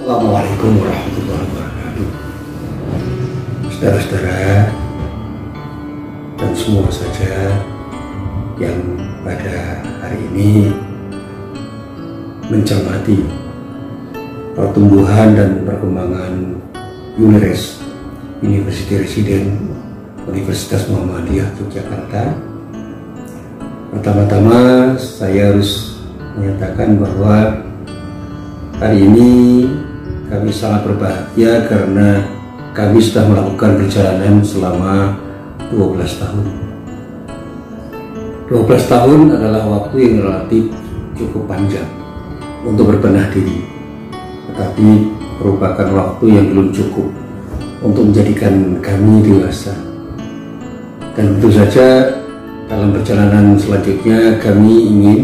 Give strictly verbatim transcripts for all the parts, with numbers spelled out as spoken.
Assalamualaikum warahmatullahi wabarakatuh. Saudara-saudara dan semua saja yang pada hari ini mencermati pertumbuhan dan perkembangan UNIRES, University Resident Universitas Muhammadiyah Yogyakarta. Pertama-tama saya harus menyatakan bahwa hari ini kami sangat berbahagia karena kami sudah melakukan perjalanan selama dua belas tahun. dua belas tahun adalah waktu yang relatif cukup panjang untuk berbenah diri, tetapi merupakan waktu yang belum cukup untuk menjadikan kami dewasa. Dan tentu saja dalam perjalanan selanjutnya kami ingin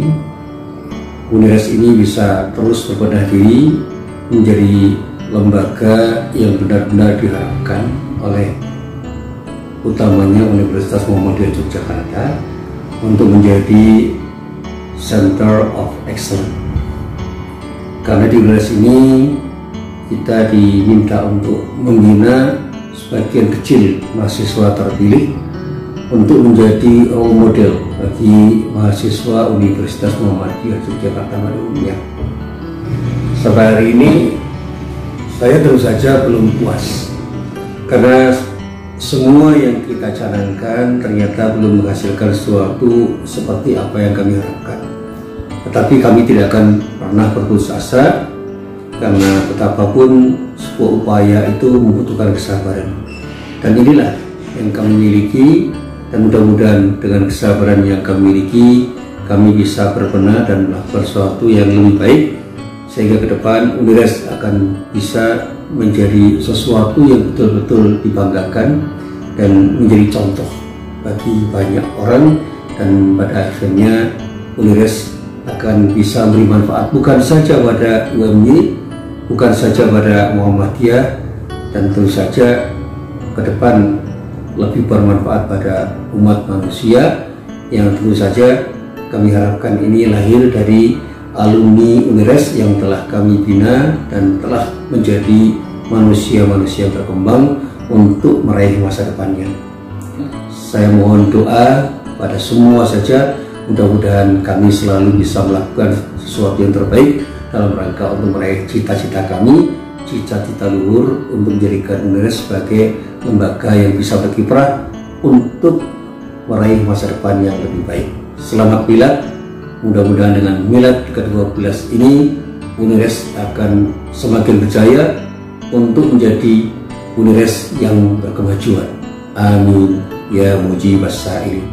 UNIRES ini bisa terus berbenah diri menjadi lembaga yang benar-benar diharapkan oleh utamanya Universitas Muhammadiyah Yogyakarta untuk menjadi Center of Excellence. Karena di UNIRES ini kita diminta untuk membina sebagian kecil mahasiswa terpilih untuk menjadi role model bagi mahasiswa Universitas Muhammadiyah Yogyakarta pada umumnya. Sampai hari ini saya terus saja belum puas karena semua yang kita canangkan ternyata belum menghasilkan sesuatu seperti apa yang kami harapkan. Tetapi kami tidak akan pernah berputus asa karena betapapun sebuah upaya itu membutuhkan kesabaran, dan inilah yang kami miliki. Dan mudah-mudahan dengan kesabaran yang kami miliki, kami bisa berbenah dan melakukan sesuatu yang lebih baik, sehingga ke depan UNIRES akan bisa menjadi sesuatu yang betul-betul dibanggakan dan menjadi contoh bagi banyak orang, dan pada akhirnya UNIRES akan bisa memberi manfaat bukan saja pada U M Y, bukan saja pada Muhammadiyah, dan tentu saja ke depan lebih bermanfaat pada umat manusia yang tentu saja kami harapkan ini lahir dari alumni UNIRES yang telah kami bina dan telah menjadi manusia-manusia berkembang untuk meraih masa depannya. Saya mohon doa pada semua saja, mudah-mudahan kami selalu bisa melakukan sesuatu yang terbaik dalam rangka untuk meraih cita-cita kami, cita-cita luhur untuk menjadikan UNIRES sebagai lembaga yang bisa berkiprah untuk meraih masa depan yang lebih baik. Selamat milad, mudah-mudahan dengan milad ke dua belas ini UNIRES akan semakin berjaya untuk menjadi UNIRES yang berkemajuan. Amin ya mujibas sa'ilin.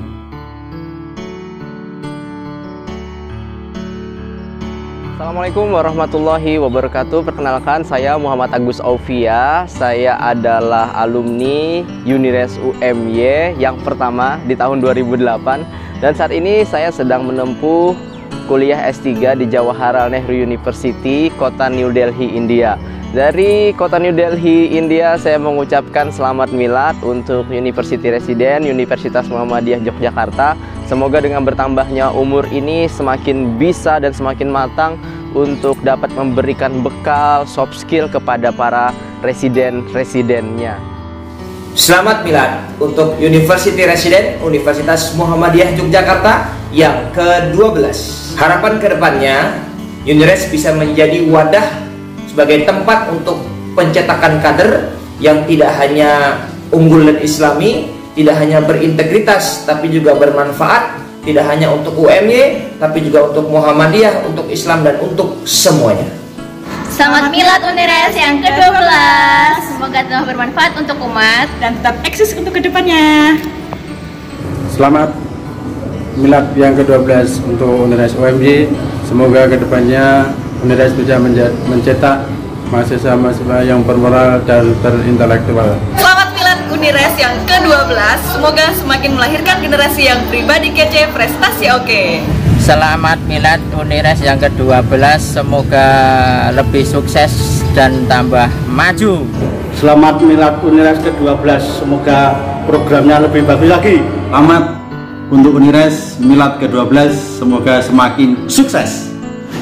Assalamualaikum warahmatullahi wabarakatuh. Perkenalkan, saya Muhammad Agus Aufia. Saya adalah alumni UNIRES U M Y yang pertama di tahun dua ribu delapan, dan saat ini saya sedang menempuh kuliah S tiga di Jawaharlal Nehru University, kota New Delhi, India. Dari kota New Delhi, India, saya mengucapkan selamat milad untuk University Resident Universitas Muhammadiyah Yogyakarta. Semoga dengan bertambahnya umur ini semakin bisa dan semakin matang untuk dapat memberikan bekal soft skill kepada para residen-residennya. Selamat milad untuk University Resident Universitas Muhammadiyah Yogyakarta yang ke dua belas. Harapan kedepannya UNIRES bisa menjadi wadah sebagai tempat untuk pencetakan kader yang tidak hanya unggul dan islami, tidak hanya berintegritas tapi juga bermanfaat, tidak hanya untuk U M Y tapi juga untuk Muhammadiyah, untuk Islam, dan untuk semuanya. Selamat milad UNIRES yang ke dua belas. Semoga telah bermanfaat untuk umat dan tetap eksis untuk kedepannya. Selamat milad yang ke dua belas untuk UNIRES U M Y. Semoga kedepannya UNIRES bisa mencetak mahasiswa-mahasiswa yang bermoral dan berintelektual. Selamat milad UNIRES yang ke dua belas. Semoga semakin melahirkan generasi yang pribadi kece, prestasi oke. Selamat milad UNIRES yang ke dua belas. Semoga lebih sukses dan tambah maju. Selamat milad UNIRES ke dua belas. Semoga programnya lebih bagus lagi. Selamat untuk UNIRES milad ke dua belas. Semoga semakin sukses.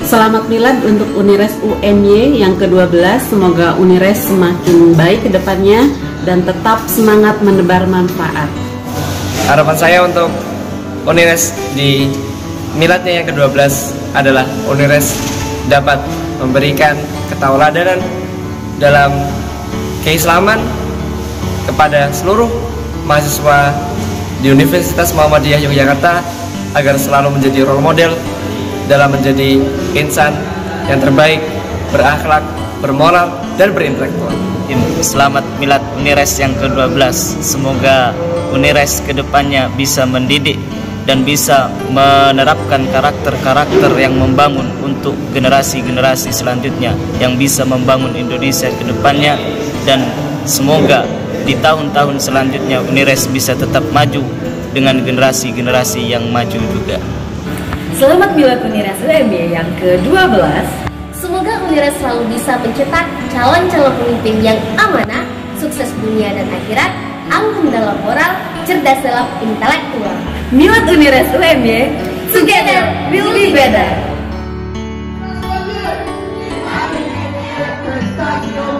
Selamat Milad untuk Unires U M Y yang kedua belas. Semoga Unires semakin baik ke depannya dan tetap semangat menebar manfaat. Harapan saya untuk Unires di Miladnya yang kedua belas adalah Unires dapat memberikan ketauladanan dalam keislaman kepada seluruh mahasiswa di Universitas Muhammadiyah Yogyakarta agar selalu menjadi role model dalam menjadi insan yang terbaik, berakhlak, bermoral, dan berintelektual. Selamat Milad Unires yang kedua belas. Semoga Unires kedepannya bisa mendidik dan bisa menerapkan karakter-karakter yang membangun untuk generasi-generasi selanjutnya, yang bisa membangun Indonesia kedepannya, dan semoga di tahun-tahun selanjutnya Unires bisa tetap maju dengan generasi-generasi yang maju juga. Selamat Milad Unires U M Y yang kedua belas. Semoga Unires selalu bisa mencetak calon-calon pemimpin yang amanah, sukses dunia dan akhirat, anggun dalam moral, cerdas dalam intelektual. Milad Unires U M Y, together we'll be better.